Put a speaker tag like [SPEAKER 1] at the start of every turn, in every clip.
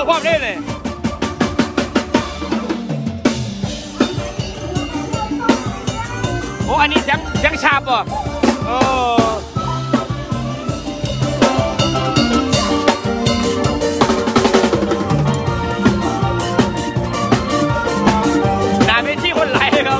[SPEAKER 1] พร้อมได้เลยโอ้อันนี้เสียงชาบป่ะโอ้หน้าเวทีคนไหลครับ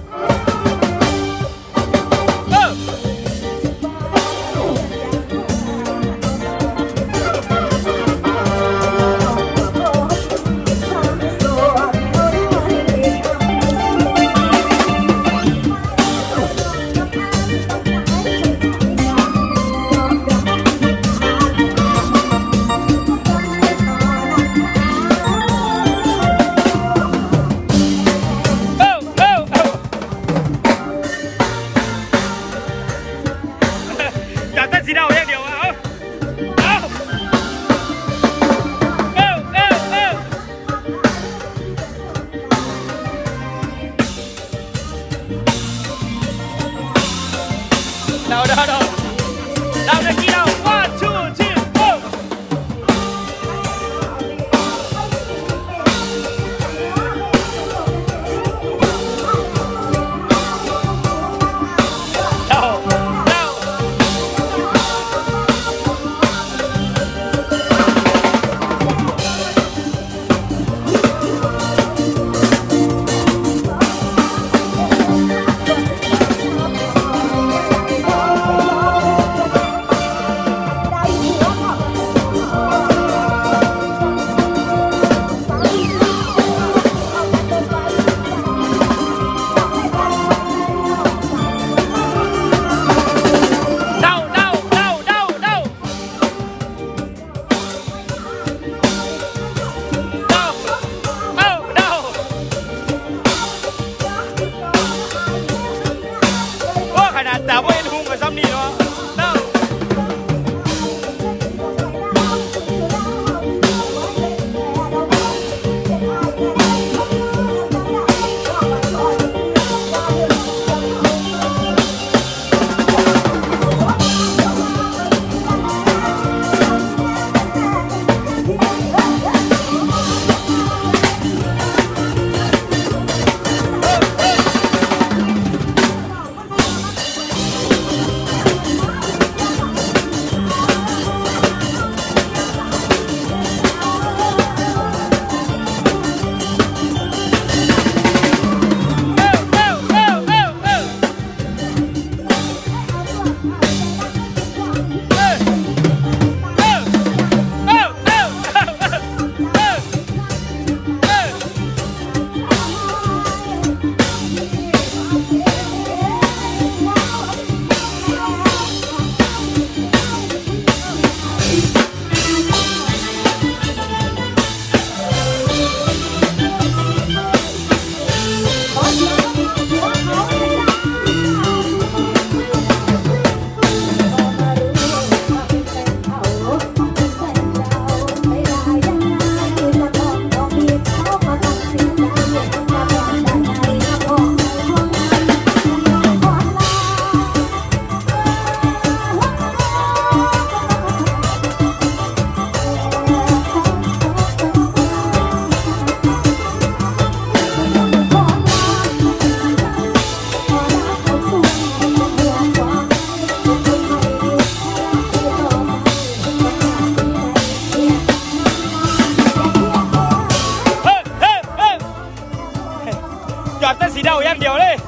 [SPEAKER 2] เดาอย่างเดียวเลย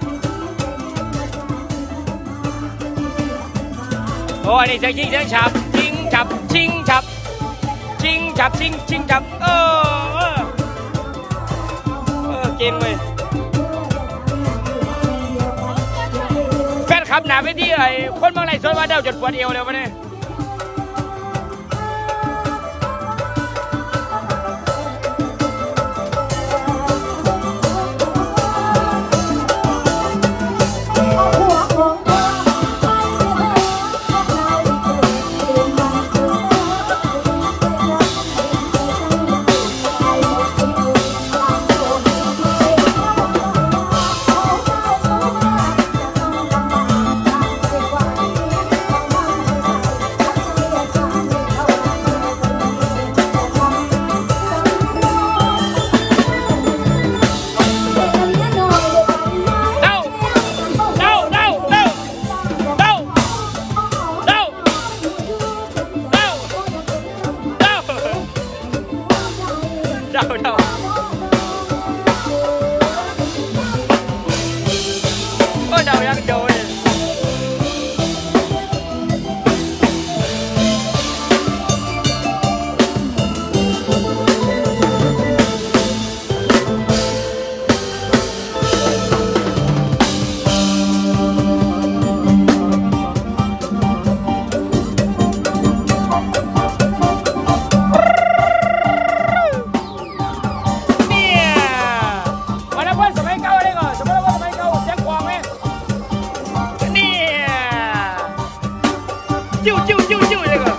[SPEAKER 2] โอ้อันนี้จะยิงจะฉับชิงฉับชิงฉับชิงฉับชิงชิงฉับเก่งเลยแฟนคลับหนาไปที่ไอ้คนบางไรสวนมาเดาจนปวดเอวเลยวะเนี่ยเดาโอ้เดายังโดนจิ้วเลยก็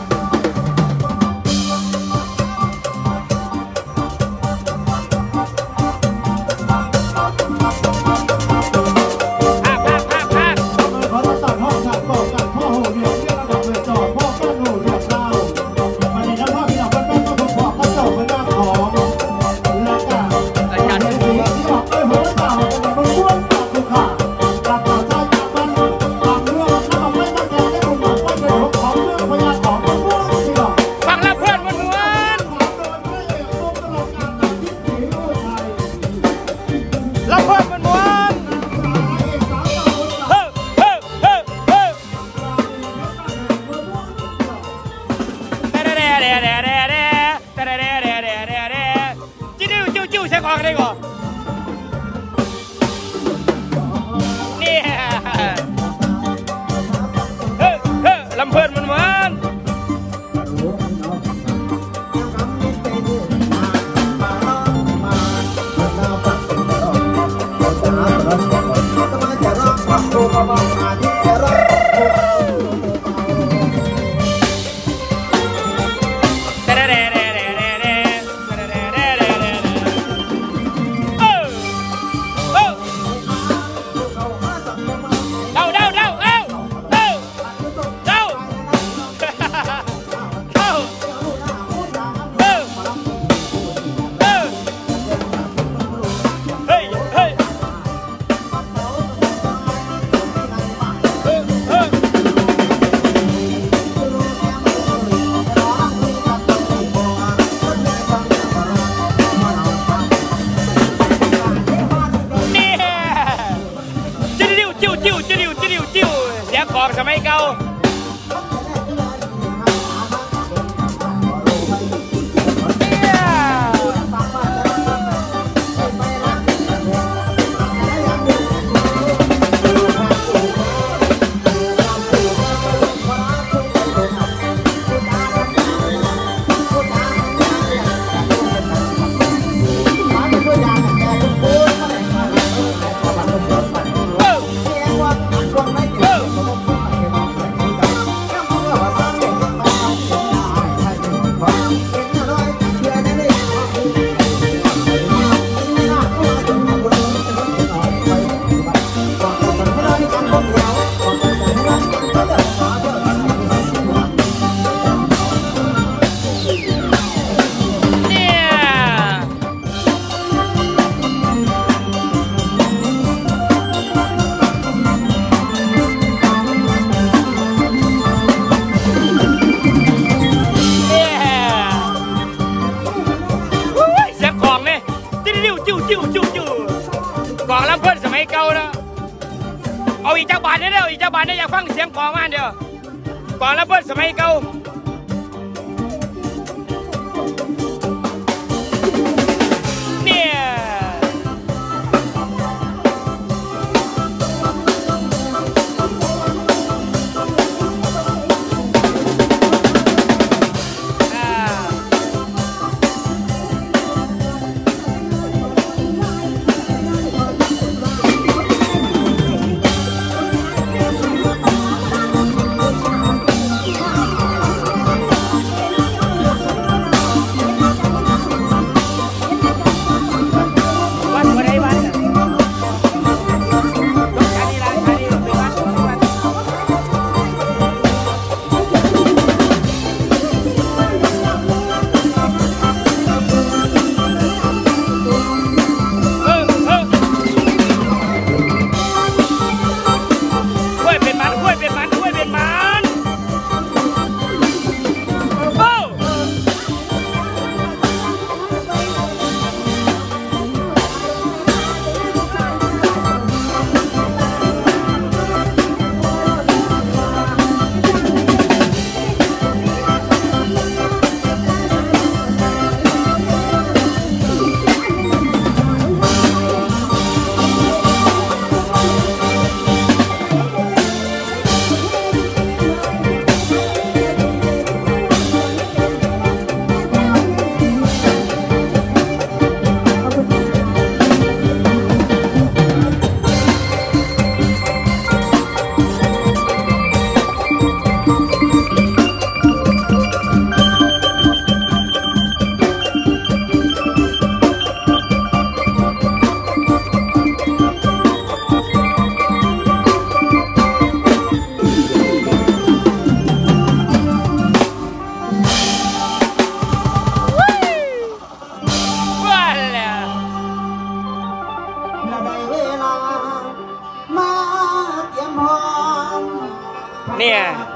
[SPEAKER 2] จิ้วใช้ของได้ก่อนนี่ลำเพลินมันหวานจิ้วเสียของสมัยเก่ากองลำเพิ่นสมัยเก่านะเอาอีกจักบาทได้เด้ออีกจักบาทได้อยากฟังเสียงกองมาเด้อกองลำเพิ่นสมัยเก่าเนี่ย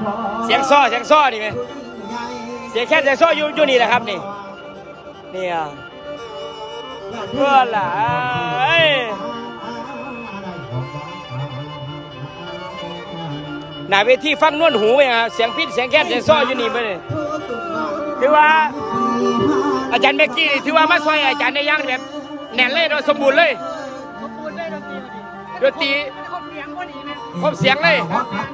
[SPEAKER 2] เสียงซ้อนี่ไหมเสียงแค่เสียงซ้ออยู่นี่แหละครับนี่เนี่ยเพื่อนล่ะหน้าเวทีฟังนวลหูไหมครับเสียงพิษเสียงแค่เสียงซ้ออยู่นี่ไปเลยถือว่าอาจารย์เมกกี้ถือว่ามาซอยอาจารย์ในย่างแบบแน่นเลยโดยสมบูรณ์เลยดนตรีครบเสียงเลย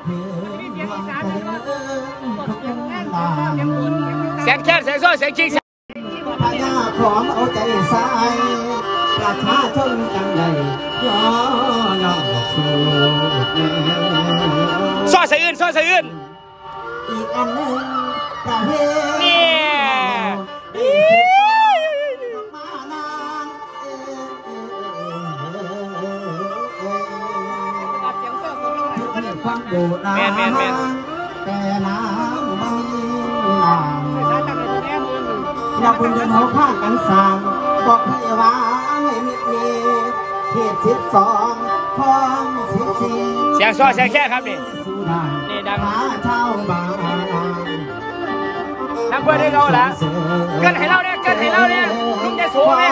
[SPEAKER 2] เสียงแค่เสียงซ้อเสียงจริง
[SPEAKER 3] พญาพร้อมเอาใจใส่ประชาชนจังใดย่อย่อสู้
[SPEAKER 2] ซ้อสะอื้น
[SPEAKER 3] อีกอันหนึ่งประเพณี
[SPEAKER 2] เนี่ยแม่น
[SPEAKER 3] แต่น้ำไม่น้ำอยากเป็นเดินหัวข้างกันสร้างบอกให้ว่าให้มีเหตุ12ของ14
[SPEAKER 2] เสียงซ้อเสียงแค่ครับนี่ดัง
[SPEAKER 3] เช่าบ้าน
[SPEAKER 2] นักบอลได้เราละเกินให้เราเนี่ยลุงจะสูงไหม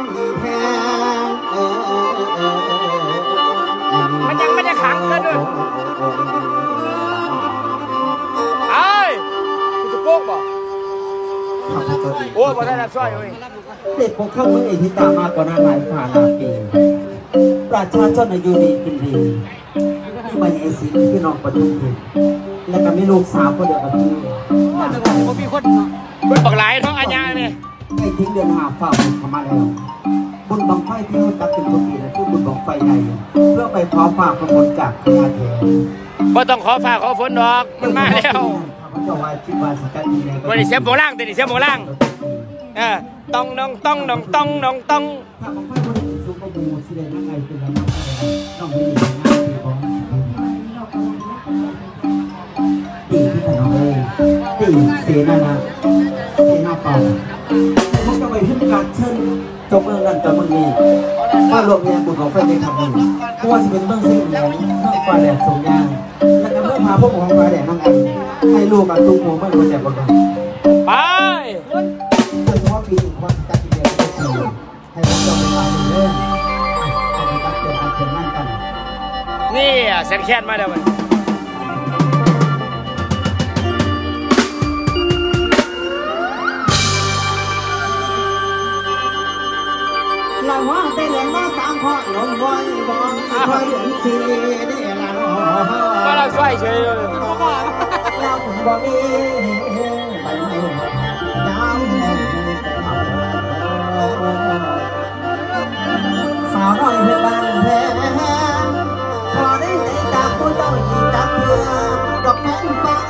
[SPEAKER 2] มันยังขังเกินด้วยโป๊กบ่โอ้บ่ได้รับช่วยเลย
[SPEAKER 3] เด็กพวกเข้าเมืองเอธิตามากกว่านั้นหลายฝ่าหลายปีประชาชนอยู่ดีกินดีที่มาเอซิพี่น้องประทุมแล้วก็มีลูกสาวคนเดียวกับพี่
[SPEAKER 2] มีคนบักหลายท้องอาญาเนี่ย
[SPEAKER 3] ไอ้ทิ้งเดือน5ฝ่าบุญเข้ามาแล้วบุญบังไฟที่เขาจัดเป็นปีนะคือบุญบังไฟใหญ่เพื่อไปขอฝากประมวลจากพญาเถร
[SPEAKER 2] บ่ต้องขอฝากขอฝนดอกมันมาแล้ววันนี้เสียโบล่างแต่นี่เสียโบล่างต้องถ้าบางคนซูเปอร์บูสิได้นั่งไงเป็นอะไรต้องมีงานของตีที่ถนนเลยตีเสนาเป่าเขาจะไปขึ้นการเชิญจงเมืองนั่นจงเมืองนี้ว่ารวมเรียนบุญของไฟในคำนี้เพราะว่าจะเป็นเมืองเส้นแหลมเมืองปลาแดดสงยางและก็เมื่อพาพวกของปลาแดดนั่งไงให้ลูกกับตุ้งโมไม่รู้จักกันไป
[SPEAKER 3] โดยเฉพาะปีความจัดกิจกรรมที่ให้เราไปมาเรื่องเอาไปจัดเกิดการเกิดนั่นกัน
[SPEAKER 2] นี่เส้นแค้นมาเดี๋ยวมัน
[SPEAKER 3] เราว่าได้เรียนมา3ข้อหลงบ่อยบ่คอยเรียนสีได้ละเนาะ
[SPEAKER 2] ก็เราช่วยเฉยเลย
[SPEAKER 3] เราบ่มีไปไม่ยาวสาวน้อยเพื่อนบ้านแพงพอได้ใจจากผู้เจ้าอีกจากเพื่อดอกแก้มฟ้า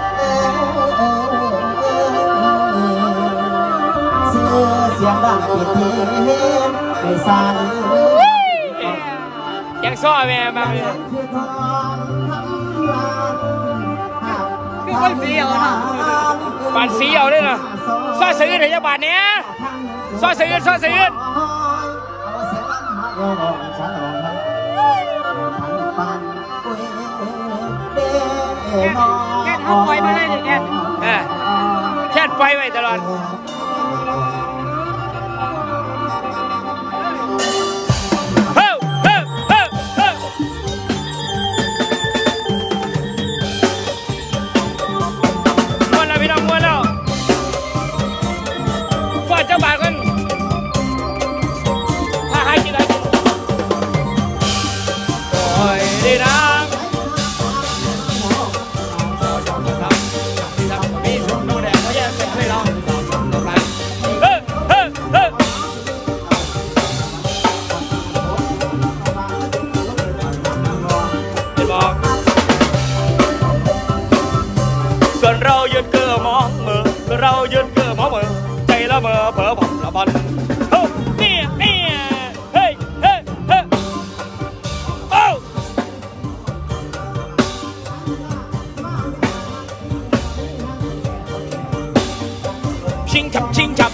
[SPEAKER 3] เสียงดังปิดทีไม่สั่น
[SPEAKER 2] ยังซ้อแม่มาเลย
[SPEAKER 1] คือคนสีเอานะ
[SPEAKER 2] บานสีเอาด้วยนะซ้อซื้อเดี๋ยวบานเนี้ยซ้อซื้อ
[SPEAKER 1] แค่เอาปล่อยมาเลยแ
[SPEAKER 2] ค่ปล่อยไว้ตลอดเรายืนเกือบหัวมือใจละเมอเผลอผมละบอลเนี่ยเฮ้ยโอ้ชิงฉับ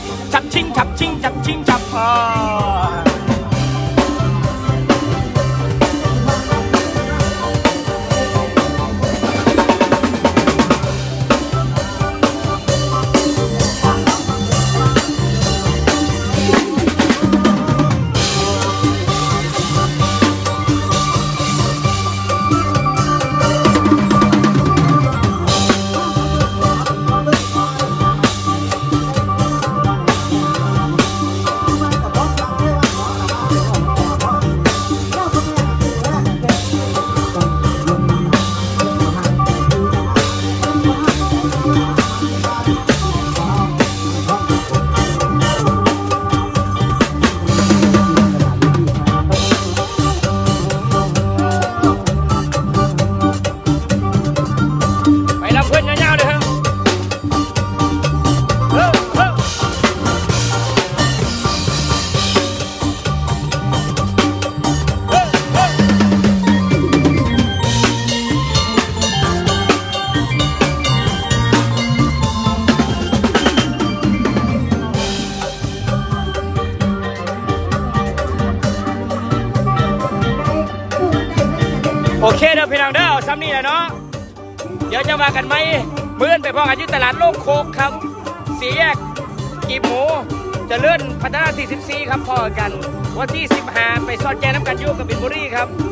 [SPEAKER 1] เคเด้อพี่น้องเด้อเอาซ้ำนี่แหละเนาะเดี๋ยวจะมากันไหมมื้อไปพอกันที่ตลาดโลกโคกครับสี่แยกกีบหมูจะเลื่อนพัฒนา44ครับพอกันวันที่15ไปซอดแจ้น้ำกันยุ่กับบินบุรีครับ